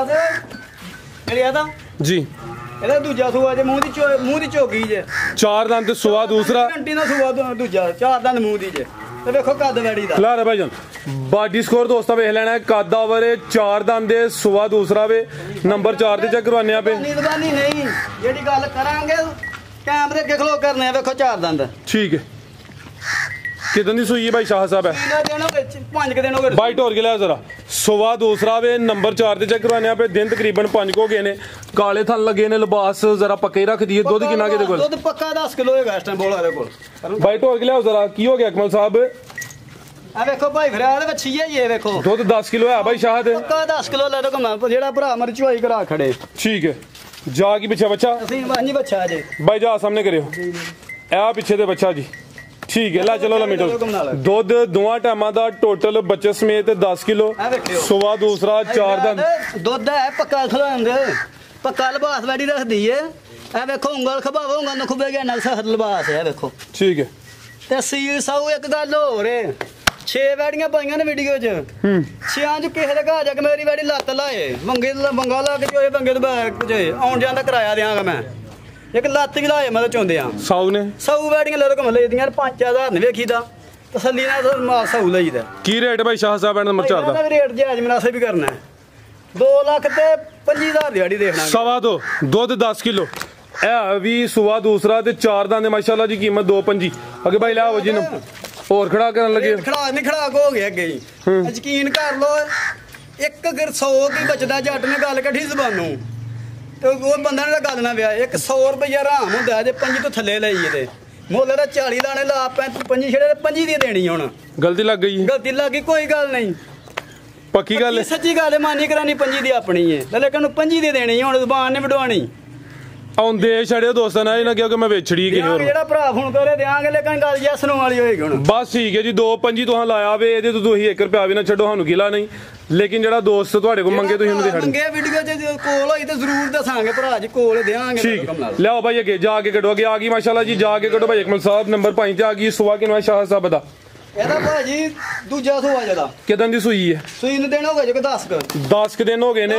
ਜੀ ਇਹਦਾ ਦੂਜਾ ਸੂਆ ਜੇ ਮੂੰਹ ਦੀ ਝੋਗੀ ਜੇ ਚਾਰ ਦੰਦ ਤੇ ਸੁਆ ਦੂਸਰਾ ਘੰਟੀ ਦਾ ਸੂਆ ਦੂਜਾ ਚਾਰ ਦੰਦ ਮੂੰਹ ਦੀ ਜੇ ਤੇ ਵੇਖੋ ਕੱਦ ਵੈੜੀ ਦਾ ਖਲਾ ਰੇ ਭਾਈ ਜਾਨ ਬਾਡੀ ਸਕੋਰ ਦੋਸਤਾਂ ਵੇਖ ਲੈਣਾ ਕਾਦਾ ਵਰੇ ਚਾਰ ਦੰਦ ਦੇ ਸੁਆ ਦੂਸਰਾ ਵੇ ਨੰਬਰ 4 ਤੇ ਚੈੱਕ ਕਰਵਾਨੇ ਆ ਪੇ ਨੀਂਦਬਾਨੀ ਨਹੀਂ ਜਿਹੜੀ ਗੱਲ ਕਰਾਂਗੇ ਕੈਮਰੇ ਅੱਗੇ ਖਲੋ ਕਰਨੇ ਆ ਵੇਖੋ ਚਾਰ ਦੰਦ ਠੀਕ ਹੈ ਕਿਦਾਂ ਦੀ ਸੂਈ ਹੈ ਭਾਈ ਸ਼ਾਹ ਸਾਹਿਬ ਹੈ 5 ਦਿਨ ਹੋ ਗਏ ਬਾਈ ਟੋਰ ਕੇ ਲਿਆ ਜ਼ਰਾ ਸੁਆ ਦੂਸਰਾ ਵੇ ਨੰਬਰ 4 ਤੇ ਚੈੱਕ ਕਰਵਾਨੇ ਆ ਪੇ ਦਿਨ ਤਕਰੀਬਨ 5 ਹੋ ਗਏ ਨੇ ਕਾਲੇ ਥਣ ਲੱਗੇ ਨੇ ਲਿਬਾਸ ਜ਼ਰਾ ਪੱਕੇ ਹੀ ਰੱਖ ਦਈਏ ਦੁੱਧ ਕਿੰਨਾ ਕਿਹਦੇ ਕੋਲ ਦੁੱਧ ਪੱਕਾ 10 ਕਿਲੋ ਹੋਏਗਾ ਇਸ ਟਾਈਮ ਬੋਲ ਵਾਲੇ ਕੋਲ ਬਾਈ ਟੋਰ ਕੇ ਲਿਆ ਜ਼ਰਾ ਕੀ ਹੋ ਗਿਆ ਅਕਮਲ ਸਾਹਿਬ ਆ ਵੇਖੋ ਭਾਈ ਫਿਰ ਆਲੇ ਬੱਚੀ ਹੈ ਇਹ ਵੇਖੋ ਦੁੱਧ 10 ਕਿਲੋ ਹੈ ਭਾਈ ਸ਼ਾਹਦ ਪੱਕਾ 10 ਕਿਲੋ ਲੈ ਦੋ ਕਮਾ ਜਿਹੜਾ ਭਰਾ ਮਰ ਚੁਆਈ ਕਰਾ ਖੜੇ ਠੀਕ ਹੈ ਜਾ ਕੀ ਪਿੱਛੇ ਬੱਚਾ ਅਸੀਂ ਵਾਂਜੀ ਬੱਚਾ ਜੇ ਭਾਈ ਜਾ ਸਾਹਮਣੇ ਕਰਿਓ ਇਹ ਪਿੱਛੇ ਦੇ ਬੱਚਾ ਜੀ ਠੀਕ ਹੈ ਲੈ ਚਲੋ ਲਮੀਟੋ ਦੁੱਧ ਦੋਵਾਂ ਟਾਈਮਾਂ ਦਾ ਟੋਟਲ ਬੱਚੇ ਸਮੇਤ 10 ਕਿਲੋ ਸੁਆ ਦੂਸਰਾ 4 ਦਾ ਦੁੱਧ ਹੈ ਪੱਕਾ ਖਲਾਉਂਦੇ ਪੱਕਾ ਲਿਬਾਸ ਵੈੜੀ ਰੱਖਦੀ ਏ ਇਹ ਵੇਖੋ ਉਂਗਲ ਖਬਾਵੋ ਉਂਗਲ ਨੂੰ ਖੁੱਬੇ ਗਿਆ ਨਾਲ ਸਖਤ ਲਿਬਾਸ ਹੈ ਵੇਖੋ ਠੀਕ ਹੈ ਤੇ ਸੀਲ ਸਾਊ ਇੱਕ ਗੱਲ ਹੋਰ ਏ 6 ਵੈੜੀਆਂ ਪਾਈਆਂ ਨੇ ਵੀਡੀਓ 'ਚ 6ਾਂ 'ਚ ਕਿਸੇ ਦੇ ਘਰ ਜਾ ਕੇ ਮੇਰੀ ਵੈੜੀ ਲੱਤ ਲਾਏ ਮੰਗਾ ਲਾ ਕੇ ਜੋ ਬੰਗੇ ਤੋਂ ਆਉਣ ਜਾਣ ਦਾ ਕਿਰਾਇਆ ਦਿਆਂਗਾ ਮੈਂ ਇੱਕ ਲੱਤ ਵੀ ਲਾਏ ਮੈਂ ਚਾਹੁੰਦੇ ਆ ਸਾਊ ਨੇ ਸਾਊ ਵੈੜੀਆਂ ਲੈ ਘੁੰਮ ਲਈਆਂ 5,000 ਨੇ ਵੇਖੀਦਾ ਤਸੱਲੀ ਨਾਲ ਮਾਲ ਸਾਊ ਲਈਦਾ ਕੀ ਰੇਟ ਭਾਈ ਸ਼ਾਹ ਸਾਹਿਬ ਨੰਬਰ 4 ਦਾ ਰੇਟ ਜਾਇਜ਼ ਮਨਾਸੇ ਵੀ ਕਰਨਾ 2 ਲੱਖ ਤੇ 25,000 ਦੀ ਵੈੜੀ ਦੇਖਣਾ ਸਵਾ ਦੋ ਦੁੱਧ 10 ਕਿਲੋ ਇਹ ਵੀ ਸੁਆ ਦੂਸਰਾ ਤੇ 4 ਦਾ ਦੇ ਮਾਸ਼ਾਅੱਲਾ ਜੀ ਕੀਮਤ 2.5 ਅੱਗੇ ਭਾਈ ਲਿਆਓ ਜੀ ਨੂੰ ਹੋਰ ਖੜਾ ਕਰਨ ਲੱਗੇ ਖੜਾ ਨਹੀਂ ਖੜਾ ਹੋ ਗਿਆ ਅੱਗੇ ਜੀ ਯਕੀਨ ਕਰ ਲੋ ਇੱਕ ਅਗਰ 100 ਕੀ ਬਚਦਾ ਜੱਟ ਨੇ ਗੱਲ ਕੱਢੀ ਜ਼ਬਾਨੋਂ ਤੇ ਉਹ ਬੰਦਾ ਨੇ ਗੱਲ ਨਾ ਵਿਆ 100 ਰੁਪਇਆ ਆਰਾਮ ਹੁੰਦਾ ਜੇ 5 ਤੋਂ ਥੱਲੇ ਲਈਏ ਤੇ ਮੁੱਲ ਦਾ 40 ਦਾਣੇ ਲਾ 5 ਛੜੇ 5 ਦੀ ਦੇਣੀ ਹੁਣ ਗਲਤੀ ਲੱਗ ਗਈ ਗਲਤੀ ਲੱਗ ਗਈ ਕੋਈ ਗੱਲ ਨਹੀਂ ਪੱਕੀ ਗੱਲ ਹੈ ਸੱਚੀ ਗੱਲ ਹੈ ਮਾਨੀ ਕਰਾਣੀ 5 ਦੀ ਆਪਣੀ ਹੈ ਲੇਕਿਨ 5 ਦੀ ਦੇਣੀ ਹੁਣ ਜ਼ਬਾਨ ਨੇ ਵਡਵਾਣੀ ਆਉਂਦੇ ਛੜਿਓ ਦੋਸਤਾਂ ਨਾਲ ਇਹਨਾਂ ਕਿਉਂਕਿ ਮੈਂ ਵੇਚੜੀ ਕਿਸੇ ਹੋਰ ਜਿਹੜਾ ਭਰਾ ਫੋਨ ਕਰੇ ਦੇਾਂਗੇ ਲੇਕਿਨ ਗੱਲ ਜੈਸ ਨੂੰ ਵਾਲੀ ਹੋਏਗੀ ਹੁਣ ਬਸ ਠੀਕ ਹੈ ਜੀ 2.25 ਤੁਹਾਂ ਲਾਇਆ ਵੇ ਇਹਦੇ ਤੋਂ ਤੁਸੀਂ 1 ਰੁਪਿਆ ਵੀ ਨਾ ਛੱਡੋ ਸਾਨੂੰ ਕਿਲਾ ਨਹੀਂ ਲੇਕਿਨ ਜਿਹੜਾ ਦੋਸਤ ਤੁਹਾਡੇ ਕੋਲ ਮੰਗੇ ਤੁਸੀਂ ਉਹਨੂੰ ਦੇ ਛੱਡ ਮੰਗੇ ਵੀਡੀਓ ਚ ਕੋਲ ਹੋਈ ਤੇ ਜ਼ਰੂਰ ਦੱਸਾਂਗੇ ਭਰਾ ਜੀ ਕੋਲ ਦੇਾਂਗੇ ਠੀਕ ਲਿਆਓ ਭਾਈ ਅੱਗੇ ਜਾ ਕੇ ਕੱਢੋ ਅੱਗੇ ਆ ਗਈ ਮਾਸ਼ਾਅੱਲਾ ਜੀ ਜਾ ਕੇ ਕੱਢੋ ਭਾਈ ਅਕਮਲ ਸਾਹਿਬ ਨੰਬਰ 5 ਤੇ ਆ ਗਈ ਸੁਆ ਕਿਨਵਾ ਸ਼ਾਹ ਸਾਹਿਬ ਦਾ ਇਹਦਾ ਭਾਜੀ ਦੂਜਾ ਸੂਆ ਜਦਾ ਕਿਦਾਂ ਦੀ ਸੂਈ ਹੈ ਸੂਈ ਨੂੰ ਦਿਨ ਹੋ ਗਏ ਜੋ 10 ਦਿਨ ਹੋ ਗਏ ਨੇ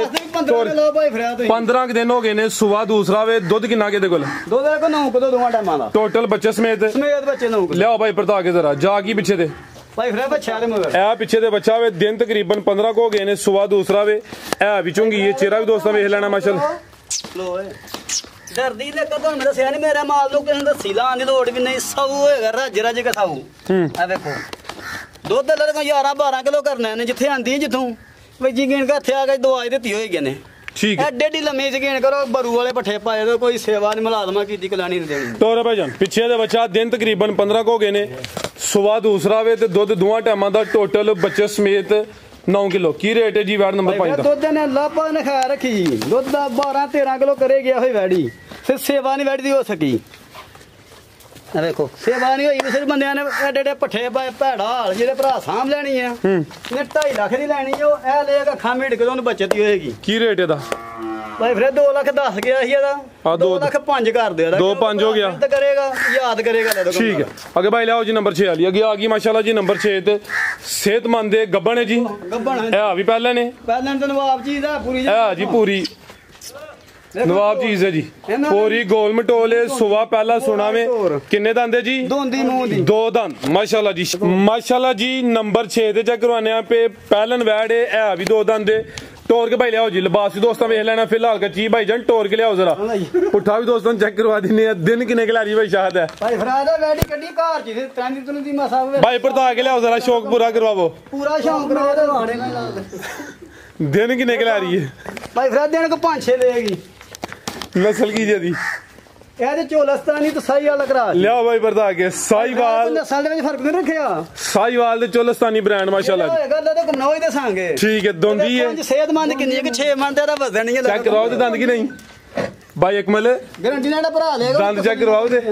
15 ਦਿਨ ਹੋ ਗਏ ਨੇ ਸੁਆ ਦੂਸਰਾ ਵੇ ਦੁੱਧ ਕਿੰਨਾ ਕਿਹਦੇ ਕੋਲ ਦੁੱਧ ਕੋ 9 ਕਿਲੋ ਦੋਵਾਂ ਟਾਈਮਾਂ ਦਾ ਟੋਟਲ ਬੱਚੇ ਸਮੇਤ ਬੱਚੇ 9 ਲਿਆਓ ਭਾਈ ਪਰਤਾ ਕੇ ਜ਼ਰਾ ਜਾ ਕੀ ਪਿੱਛੇ ਤੇ ਭਾਈ ਫਿਰ ਬੱਚਾ ਦੇ ਮਗਰ ਇਹ ਪਿੱਛੇ ਦੇ ਬੱਚਾ ਵੇ ਦਿਨ ਤਕਰੀਬਨ 15 ਕੋ ਹੋ ਗਏ ਨੇ ਸੁਬਾ ਦੂਸਰਾ ਵੇ ਇਹ ਵੀ ਚੁੰਗੀ ਇਹ ਚਿਹਰਾ ਵੀ ਦੋਸਤਾਂ ਵੇਖ ਲੈਣਾ ਮਾਸ਼ਾਅੱਲਾ ਲੋ ਏ ਡਰਦੀ ਲੈ ਕਦੋਂ ਮੈਂ ਦੱਸਿਆ ਨਹੀਂ ਮੇਰਾ ਮਾਲ ਨੂੰ ਕਿਸੇ ਨੂੰ ਦੱਸੀ ਲਾਣ ਦੀ ਲੋੜ ਵੀ ਨਹੀਂ ਸਾਊ ਹੋਏਗਾ ਰੱਜ ਰੱਜ ਕੇ ਸਾਊ ਆ ਵੇਖੋ ਦੁੱਧ ਲੈ ਲਗਾ 11 12 ਕਿਲੋ ਕਰਨਾ ਇਹਨੇ ਜਿੱਥੇ ਆਂਦੀ ਜਿੱਥੋਂ ਵੀ ਜੀ ਗਿਣ ਕੇ ਹੱਥੇ ਆ ਕੇ ਦਵਾਈ ਦਿੱਤੀ ਹੋਈ ਗਏ ਨੇ ਠੀਕ ਹੈ ਐਡੇ ਡੀ ਲੰਮੀ ਜਗੀਨ ਕਰੋ ਬਰੂ ਵਾਲੇ ਪੱਠੇ ਪਾਏ ਤੇ ਕੋਈ ਸੇਵਾ ਨਹੀਂ ਮੁਲਾਜ਼ਮਾ ਕੀਤੀ ਕਲਾਣੀ ਨਹੀਂ ਦੇਣੀ ਤੋਰੇ ਭਾਈਜਾਨ ਪਿੱਛੇ ਦੇ ਬੱਚਾ ਦਿਨ ਤਕਰੀਬਨ 15 ਕੋ ਗਏ ਨੇ ਸੁਬਾ ਦੂਸਰਾ ਵੇ ਤੇ ਦੁੱਧ ਦੋਵਾਂ ਟਾਈਮਾਂ ਦਾ ਟੋਟਲ ਬੱਚੇ ਸਮੇਤ 9 ਕਿਲੋ ਕੀ ਰੇਟ ਹੈ ਜੀ ਵੈੜ ਨੰਬਰ 5 ਦਾ ਦੁੱਧ ਨੇ ਲਾਪਾ ਨੇ ਖਾ ਰੱਖੀ ਜੀ ਦੁੱਧ ਦਾ 12 13 ਕਿਲੋ ਕਰੇ ਗਿਆ ਹੋਈ ਵੈੜੀ ਫਿਰ ਸੇਵਾ ਨਹੀਂ ਵੈੜੀ ਹੋ ਸਕੀ ਆ ਵੇਖੋ ਸੇਵਾ ਨਹੀਂ ਹੋਈ ਕਿਸੇ ਬੰਦਿਆਂ ਨੇ ਐਡੇ ਐਡੇ ਪੱਠੇ ਪਾਏ ਭੈੜਾ ਹਾਲ ਜਿਹਦੇ ਭਰਾ ਸਾਂਭ ਲੈਣੀ ਆ ਨੇ 2.5 ਲੱਖ ਦੀ ਲੈਣੀ ਉਹ ਇਹ ਲੈ ਕੇ ਅੱਖਾਂ ਮੀਟ ਕੇ ਉਹਨੂੰ ਬੱਚਤ ਹੀ ਹੋਏਗੀ ਕੀ ਰੇਟ ਇਹਦਾ ਭਾਈ ਫਿਰ 2 ਲੱਖ ਦੱਸ ਗਿਆ ਸੀ ਇਹਦਾ 2 ਲੱਖ 5 ਕਰ ਦੇ ਇਹਦਾ 2 5 ਹੋ ਗਿਆ ਮਿਹਨਤ ਕਰੇਗਾ ਯਾਦ ਕਰੇਗਾ ਲੈ ਦੋ ਠੀਕ ਹੈ ਅੱਗੇ ਭਾਈ ਲਿਆਓ ਜੀ ਨੰਬਰ 6 ਵਾਲੀ ਅੱਗੇ ਆ ਗਈ ਮਾਸ਼ਾਅੱਲਾ ਜੀ ਨੰਬਰ 6 ਤੇ ਸਿਹਤਮੰਦ ਦੇ ਗੱਬਣ ਹੈ ਜੀ ਗੱਬਣ ਇਹ ਆ ਵੀ ਪਹਿਲਾਂ ਨੇ ਪਹਿਲਾਂ ਤਾਂ ਨਵਾਬ ਜੀ ਦਾ ਪੂਰੀ ਇਹ ਆ ਜੀ ਪੂਰੀ ਨਵਾਬ ਚੀਜ਼ ਹੈ ਜੀ ਪੂਰੀ ਗੋਲ ਮਟੋਲੇ ਸੁਬਾ ਪਹਿਲਾ ਸੁਣਾਵੇਂ ਕਿੰਨੇ ਦੰਦ ਹੈ ਜੀ ਦੋਂਦੀ ਮੂੰਹ ਦੀ 2 ਦੰਦ ਮਾਸ਼ਾਅੱਲਾ ਜੀ ਨੰਬਰ 6 ਤੇ ਚੈੱਕ ਕਰਵਾਨੇ ਆ ਪੇ ਪਹਿਲਨ ਵੈੜ ਹੈ ਇਹ ਆ ਵੀ 2 ਦੰਦ ਦੇ टोर के भाई लियाओ जी लिबास भी दोस्तों वेख लेना फिलहाल का चीज भाई जान टोर के लियाओ जरा पुट्ठा भी दोस्तों चेक करवा देने दिन किने के ला रही भाई शायद है भाई फरादा वैडी कड्डी कार जी ट्रेंड तुन दी मसा भाई पड़ता के लियाओ जरा शौक पूरा करवाओ पूरा शौक करवा दे वाड़े ना दिन किने के ला रही है भाई फरादा दिन को 5-6 लेगी नस्ल की जदी ਇਹ ਤੇ ਚੋਲਸਤਾਨੀ ਤੇ ਸਾਈਵਾਲ ਕਰਾ ਲਿਆਓ ਭਾਈ ਪਰਦਾ ਕੇ ਸਾਈਵਾਲ ਨਸਲ ਦੇ ਵਿੱਚ ਫਰਕ ਨਹੀਂ ਰੱਖਿਆ ਸਾਈਵਾਲ ਤੇ ਚੋਲਸਤਾਨੀ ਬ੍ਰਾਂਡ ਮਾਸ਼ਾਅੱਲਾ ਜੀ ਗੱਲ ਤਾਂ ਕਮਨੋ ਹੀ ਦੱਸਾਂਗੇ ਠੀਕ ਹੈ ਦੋਂਦੀ ਹੈ ਸਿਹਤਮੰਦ ਕਿੰਨੀ ਹੈ ਕਿ 6 ਮਣ ਦਾ ਵਜ਼ਨ ਨਹੀਂ ਚੈੱਕ ਕਰਵਾਓ ਤੇ ਦੰਦ ਕੀ ਨਹੀਂ ਭਾਈ ਅਕਮਲ ਗਰੰਟੀ ਨਾਲ ਭਰਾ ਲੇਗਾ ਦੰਦ ਚੈੱਕ ਕਰਵਾਓ ਤੇ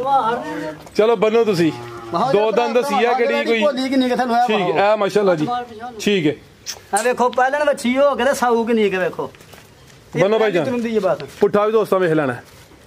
ਚਲੋ ਬੰਨੋ ਤੁਸੀਂ 2 ਦੰਦ ਦਸੀਆ ਕਿਹੜੀ ਕੋਈ ਭੋਲੀ ਕਿੰਨੀ ਕਿਥੇ ਲੋਇਆ ਠੀਕ ਹੈ ਮਾਸ਼ਾਅੱਲਾ ਜੀ ਠੀਕ ਹੈ ਆ ਵੇਖੋ ਪਹਿਲਣ ਵੱਛੀ ਹੋ ਕੇ ਤੇ ਸਾਊ ਕਿੰਨੀ ਕਿ ਵੇਖੋ ਬੰਨੋ ਭਾਈ ਜਾਨ ਪੁੱਠਾ ਵੀ ਦੋਸਤਾਂ ਵੇਖ ਲੈਣਾ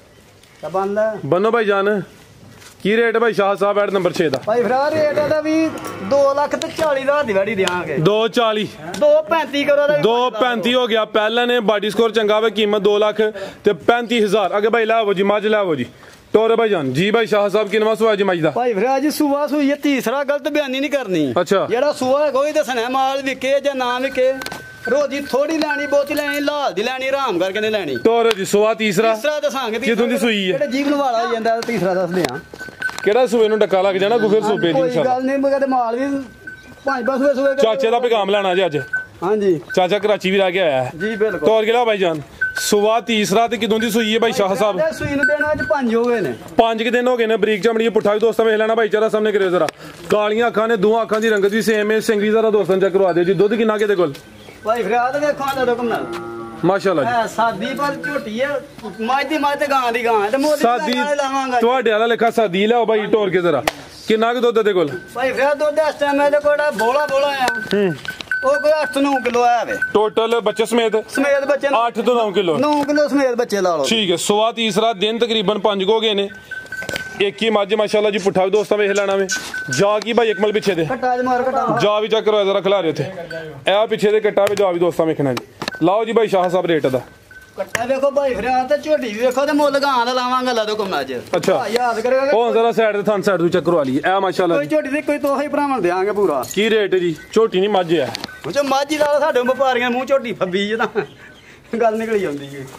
ਬੰਨੋ ਭਾਈ ਜਾਨ ਕੀ ਰੇਟ ਭਾਈ ਸ਼ਾਹ ਸਾਹਿਬ ਐਡ ਨੰਬਰ 6 ਦਾ ਭਾਈ ਫਰਾ ਰੇਟ ਇਹਦਾ ਵੀ 2 ਲੱਖ ਤੇ 40,000 ਦੀ ਵੈੜੀ ਦੇਾਂਗੇ 240 235 ਕਰੋ ਦਾ 235 ਹੋ ਗਿਆ ਪਹਿਲਾਂ ਨੇ ਬਾਡੀ ਸਕੋਰ ਚੰਗਾ ਵੇ ਕੀਮਤ 2 ਲੱਖ ਤੇ 35,000 ਅੱਗੇ ਭਾਈ ਲਾਵੋ ਜੀ ਮੱਝ ਲਾਵੋ ਜੀ ਟੋਰੇ ਭਾਈ ਜਾਨ ਜੀ ਭਾਈ ਸ਼ਾਹ ਸਾਹਿਬ ਕਿਨਵਾ ਸੁਆ ਜੀ ਮੱਝ ਦਾ ਭਾਈ ਫਰਾ ਜੀ ਸੁਆ ਸੂਈ ਤੀਸਰਾ ਗਲਤ ਬਿਆਨੀ ਨਹੀਂ ਕਰਨੀ ਅੱਛਾ ਜਿਹੜਾ ਸੁਆ ਕੋਈ ਦੱਸਣਾ ਮਾਲ ਵਿਕੇ ਜਾਂ ਨਾ ਵਿਕੇ ਰੋਜੀ ਥੋੜੀ ਲੈਣੀ ਬਹੁਤੀ ਲੈਣੀ ਲਾਲ ਦੀ ਲੈਣੀ ਆਰਾਮ ਕਰਕੇ ਨਹੀਂ ਲੈਣੀ ਟੋਰੇ ਜੀ ਸੁਆ ਤੀਸਰਾ ਦੱਸਾਂਗੇ ਕਿਦੋਂ ਦੀ ਸੂਈ ਹੈ ਜਿਹੜਾ ਜੀਵਨ ਵਾਲਾ ਹੋ ਜਾਂਦਾ ਤੀਸਰਾ ਦੱਸਦੇ ਆ ਕਿਹੜਾ ਸੂਏ ਨੂੰ ਡੱਕਾ ਲੱਗ ਜਾਣਾ ਗੁਫਰ ਸੂਪੇ ਦੀ ਕੋਈ ਗੱਲ ਨਹੀਂ ਮਗਰ ਮਾਲ ਵੀ 5-10 ਸੂਏ ਚਾਚੇ ਦਾ ਪੈਗਾਮ ਲੈਣਾ ਜੀ ਅੱਜ ਹਾਂਜੀ ਚਾਚਾ ਕਰਾਚੀ ਵੀ ਰਹਿ ਕੇ ਆਇਆ ਹੈ ਜੀ ਬਿਲਕੁਲ ਤੋਰ ਕੇ ਲਿਆ ਭਾਈ ਜਾਨ ਸੁਆ ਤੀਸਰਾ ਤੇ ਕਿਦੋਂ ਦੀ ਸੂਈ ਹੈ ਭਾਈ ਸ਼ਾਹ ਸਾਹਿਬ ਸੂਈ ਨੂੰ ਦੇਣਾ ਅੱਜ 5 ਹੋ ਗਏ ਨੇ 5 ਕਿ ਦਿਨ ਹੋ ਗਏ ਨੇ ਬਰੀਕ ਚਮੜੀ ਪੁੱਠਾ ਵੀ ਦੋਸਤਾਂ ਵੇਖ ਲੈਣਾ ਭਾਈਚਾਰਾ ਸਾਹਮਣੇ ਕਰਿਓ ਜ਼ਰਾ ਕਾਲੀਆਂ ਅੱਖਾਂ ਨੇ ਦੋਹਾਂ ਅੱਖਾਂ ਦੀ ਰੰਗਤ ਵੀ ਸੇਮ ਹੈ ਸਿੰਗਲੀ ਜ਼ਰਾ ਦੋਸਤਾਂ ਚੈੱਕ ਕਰਵਾ ਦਿਓ ਜੀ ਦੁੱਧ ਕਿੰਨਾ ਕਿਤੇ ਕੋਲ ਭਾਈ ਫਰਿਆਦ ਵੇਖੋ ਨਾ ਰਕਮ ਨਾਲ ਮਾਸ਼ਾਅੱਲਾ ਜੀ ਸਾਦੀ ਪਰ ਝੋਟੀ ਹੈ ਮੱਝ ਦੀ ਮੱਝ ਤੇ ਗਾਂ ਦੀ ਗਾਂ ਤੇ ਮੋਦੀ ਸਾਦੀ ਲਾਵਾਂਗਾ ਤੁਹਾਡੇ ਵਾਲਾ ਲਿਖਾ ਸਾਦੀ ਲਿਆਓ ਭਾਈ ਟੋਰ ਕੇ ਜ਼ਰਾ ਕਿੰਨਾ ਕੁ ਦੁੱਧ ਦੇ ਕੋਲ ਭਾਈ ਫਰਿਆਦ ਦੁੱਧ ਇਸ ਟਾਈਮ ਇਹਦੇ ਕੋਲ ਬੋਲਾ ਆ ਉਹ ਕੋਈ 8-9 ਕਿਲੋ ਆਇਆ ਵੇ ਟੋਟਲ ਬੱਚੇ ਸਮੇਤ ਬੱਚੇ 8 ਤੋਂ 9 ਕਿਲੋ 9 ਕਿਲੋ ਸਮੇਤ ਬੱਚੇ ਲਾ ਲਓ ਠੀਕ ਹੈ ਸੁਆ ਤੀਸਰਾ ਦਿਨ ਤਕਰੀਬਨ 5 ਹੋ ਗਏ ਨੇ ਇੱਕ ਹੀ ਮੱਝ ਮਾਸ਼ਾਅੱਲਾ ਜੀ ਪੁੱਠਾ ਵੀ ਦੋਸਤਾਂ ਵੇਖ ਲੈਣਾ ਵੇ ਜਾ ਕੀ ਭਾਈ ਅਕਮਲ ਪਿੱਛੇ ਦੇ ਘਟਾ ਜ ਮਾਰ ਘਟਾ ਜਾ ਵੀ ਚੈੱਕ ਕਰੋ ਜ਼ਰਾ ਖਿਲਾ ਰਹੇ ਉੱਥੇ ਇਹ ਪਿੱਛੇ ਦੇ ਕੱਟਾ ਵੀ ਜਾ ਵੀ ਦੋਸਤਾਂ ਵੇਖਣਾ ਜੀ ਲਾਓ ਜੀ ਭਾਈ ਸ਼ਾਹ ਸਾਹਿਬ ਰੇਟ ਦਾ ਕੱਟਾ ਵੇਖੋ ਭਾਈ ਫਰਿਆਦ ਤੇ ਝੋਟੀ ਵੀ ਵੇਖੋ ਤੇ ਮੁੱਲ ਗਾਂ ਦਾ ਲਾਵਾਂਗਾ ਲਾ ਦੋ ਕਮਨਾ ਅੱਜ ਅੱਛਾ ਯਾਦ ਕਰੇਗਾ ਉਹ ਜ਼ਰਾ ਸਾਈਡ ਤੇ ਥਾਂ ਸਾਈਡ ਤੋਂ ਚੈੱਕ ਕਰਵਾ ਲਈ ਇਹ ਮਾਸ਼ਾਅੱਲਾ ਕੋਈ ਝੋਟੀ ਦੇ ਕੋਈ ਤੋਹੀ ਭਰਾਵਾਂ ਦੇਾਂਗੇ ਪੂਰਾ ਕੀ ਰੇਟ ਹੈ ਜੀ ਝੋਟੀ ਨਹੀਂ ਮੱਝ ਹੈ ਉਹ ਚ ਮਾਝੀ ਲਾ ਸਾਡੇ ਵਪਾਰੀਆਂ ਮੂੰਹ ਝੋਟੀ ਫੱਬੀ ਜਦਾਂ ਗੱਲ ਨਿਕਲੀ ਜਾਂਦੀ ਹੈ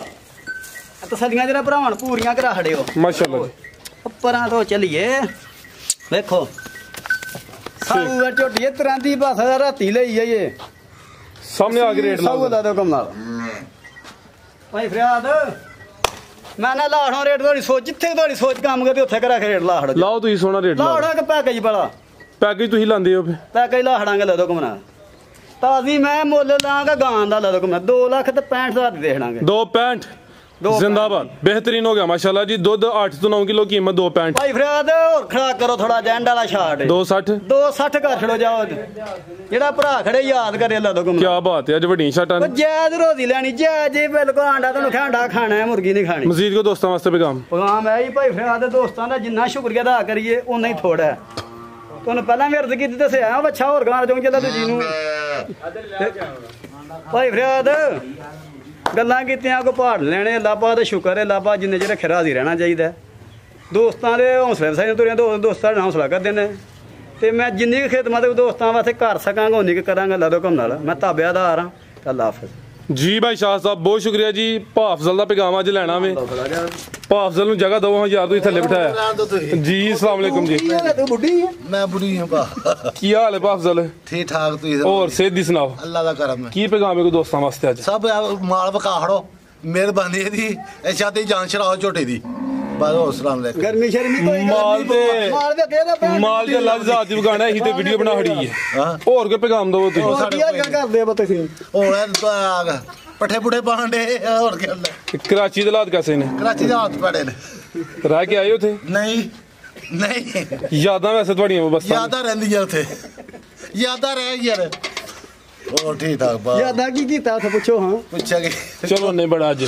ਤਸੱਲੀਆਂ ਜਿਹੜਾ ਭਰਾਵਾਂ ਪੂਰੀਆਂ ਕਰਾ ਖੜਿਓ ਮਾਸ਼ਾਅੱਲਾ ਜੀ ਉੱਪਰਾਂ ਤੋਂ ਚੱਲੀਏ ਵੇਖੋ ਸਾਊ ਝੋਟੀ ਤਰ੍ਹਾਂ ਦੀ ਭਾਸ਼ਾ ਦਾ ਰਾਤੀ ਲਈ ਆਈਏ ਸਾਹਮਣੇ ਆ ਕੇ ਰੇਟ ਸਾਊ ਦਾ ਦੋ ਕਮ ਨਾਲ ਭਾਈ ਫਰਿਆਦ ਮੈਂ ਨਾ ਲਾਹੜੋਂ ਰੇਟ ਤੁਹਾਡੀ ਸੋਚ ਜਿੱਥੇ ਤੁਹਾਡੀ ਸੋਚ ਕੰਮ ਕਰਦੀ ਉੱਥੇ ਕਰਾ ਕੇ ਰੇਟ ਲਾਹੜ ਲਾਓ ਤੁਸੀਂ ਸੋਹਣਾ ਰੇਟ ਲਾਓ ਲਾਹੜਾ ਕਿ ਪੈਕੇਜ ਬੜਾ ਪੈਕੇਜ ਤੁਸੀਂ ਲਾਉਂਦੇ ਹੋ ਫੇ ਪੈਕੇਜ ਲਾਹੜਾਂਗੇ ਲੈ ਦੋ ਕਮ ਨਾਲ ਤਾਜ਼ੀ ਮੈਂ ਮੁੱਲ ਲਾਂਗਾ ਗਾਂ ਦਾ ਲੈ ਦੋ ਕਮ 2 ਲੱਖ ਤੇ 65,000 ਦੀ ਦੇਖਣਾਂਗੇ 265 ਜ਼ਿੰਦਾਬਾਦ ਬਿਹਤਰੀਨ ਹੋ ਗਿਆ ਮਾਸ਼ਾਅੱਲਾ ਜੀ ਦੁੱਧ 8 ਤੋਂ 9 ਕਿਲੋ ਕੀਮਤ 265 ਭਾਈ ਫਰਿਆਦ ਹੋਰ ਖੜਾ ਕਰੋ ਥੋੜਾ ਜੈਂਡ ਵਾਲਾ ਛਾਟ 260 260 ਕਰ ਛੜੋ ਜਾਓ ਜਿਹੜਾ ਭਰਾ ਖੜੇ ਯਾਦ ਕਰੇ ਲਾ ਦੋ ਕੀ ਬਾਤ ਹੈ ਅੱਜ ਵੱਡੀਆਂ ਸ਼ਾਟਾਂ ਨੇ ਜੈਦ ਰੋਜ਼ੀ ਲੈਣੀ ਜੈਦ ਜੀ ਬਿਲਕੁਲ ਆਂਡਾ ਤੁਹਾਨੂੰ ਖਾਂਡਾ ਖਾਣਾ ਹੈ ਮੁਰਗੀ ਨਹੀਂ ਖਾਣੀ ਮਜ਼ੀਦ ਕੋ ਦੋਸਤਾਂ ਵਾਸਤੇ ਪੈਗਾਮ ਪੈਗਾਮ ਹੈ ਜੀ ਭਾਈ ਫਰਿਆਦ ਦੇ ਦੋਸਤਾਂ ਦਾ ਜਿੰਨਾ ਸ਼ੁਕਰੀਆ ਅਦਾ ਕਰੀਏ ਉਨਾ ਹੀ ਥੋੜਾ ਹੈ ਤੁਹਾਨੂੰ ਪਹਿਲਾਂ ਵੀ ਅਰਜ਼ ਕੀਤੀ ਦੱਸਿਆ ਬੱਚਾ ਹੋਰ ਗਾਂ ਚੋਂ ਚੱਲਾ ਦੂਜੀ ਨੂੰ ਭਾਈ ਫਰਿਆਦ ਗੱਲਾਂ ਕੀਤੀਆਂ ਕੋ ਪਹਾੜ ਲੈਣੇ ਲਾਭਾ ਦਾ ਸ਼ੁਕਰ ਹੈ ਲਾਭਾ ਜਿੰਨੇ ਚਿਰ ਖਿਰਾ ਹਾਜ਼ਰ ਰਹਿਣਾ ਚਾਹੀਦਾ ਦੋਸਤਾਂ ਦੇ ਹੌਸਲੇ ਸਾਈਂ ਤੁਰਿਆ ਦੋਸਤਾਂ ਦਾ ਹੌਸਲਾ ਕਰਦੇ ਨੇ ਤੇ ਮੈਂ ਜਿੰਨੀ ਕੁ ਖਿਦਮਤ ਦੋਸਤਾਂ ਵਾਸਤੇ ਕਰ ਸਕਾਂਗਾ ਉਨੀ ਕੁ ਕਰਾਂਗਾ। ਅੱਲਾ ਦੇ ਹੁਕਮ ਨਾਲ ਮੈਂ ਤਾਬਿਆਦਾਰ ਹਾਂ। ਅੱਲਾ ਹਾਫਿਜ਼। ਜੀ ਭਾਈ ਸ਼ਾਹ ਸਾਹਿਬ ਬਹੁਤ ਸ਼ੁਕਰੀਆ ਜੀ। ਭਾਫਜ਼ਲ ਦਾ ਪੈਗਾਮ ਅੱਜ ਲੈਣਾ ਵੇ। ਭਾਫਜ਼ਲ ਨੂੰ ਜਗ੍ਹਾ ਦਵੋ ਯਾਰ, ਤੁਸੀਂ ਥੱਲੇ ਬਿਠਾਇਆ ਜੀ। ਅਸਲਾਮ ਵਾਲੇਕੁਮ ਜੀ। ਮੈਂ ਬੁਰੀ ਹਾਂ ਭਾ। ਕੀ ਹਾਲ ਹੈ ਭਾਫਜ਼ਲ? ਠੀਕ ਠਾਕ ਤੁਸੀਂ ਹੋਰ ਸਿਹਤ ਦੀ ਸੁਣਾਓ? ਅੱਲਾ ਦਾ ਕਰਮ ਹੈ। ਕੀ ਪੈਗਾਮ ਹੈ ਕੋਈ ਦੋਸਤਾਂ ਵਾਸਤੇ ਅੱਜ? ਸਭ ਮਾਲ ਵਕਾ ਖੜੋ, ਮਿਹਰਬਾਨੀ ਇਹਦੀ ਇਹ ਸ਼ਾਦੀ ਜਾਨ ਛੜਾਓ ਝੋਟੇ ਦੀ। ਬਸ ਅਸਲਾਮ ਵਾਲੇਕਮ। ਗਰਮੀ ਸ਼ਰਮੀ ਕੋਈ ਮਾਲ ਤੇ ਮਾਲ ਦੇ ਲੱਜ ਜ਼ਾਤ ਦੀ ਵਗਾਣਾ ਹੀ ਤੇ ਵੀਡੀਓ ਬਣਾ ਖੜੀ ਹੈ। ਹੋਰ ਕੋਈ ਪੈਗਾਮ ਦਵੋ ਤੁਸੀਂ? ਕਰਦੇ ਆ ਤੁਸੀਂ ਹੋਰ ਪੱਠੇ ਪੁੱਠੇ ਪਾਉਂਦੇ ਹੋਰ ਕੀ ਹੁੰਦਾ। ਕਰਾਚੀ ਦੇ ਹਾਲਾਤ ਕੈਸੇ ਨੇ? ਕਰਾਚੀ ਦੇ ਹੱਥ ਪੜੇ ਨੇ। ਰਹਿ ਕੇ ਆਏ ਉੱਥੇ? ਨਹੀਂ ਨਹੀਂ, ਯਾਦਾਂ ਵੈਸੇ ਤੁਹਾਡੀਆਂ ਬਸ ਯਾਦਾਂ ਰਹਿੰਦੀਆਂ ਉੱਥੇ, ਯਾਦਾਂ ਰਹਿ ਗਈਆਂ ਨੇ। ਹੋਰ ਠੀਕ ਠਾਕ ਬਾ। ਯਾਦਾਂ ਕੀ ਕੀਤਾ ਉੱਥੇ ਪੁੱਛੋ ਹਾਂ। ਪੁੱਛਿਆ ਕਿ ਚਲੋ ਨਹੀਂ ਬੜਾ ਅੱਜ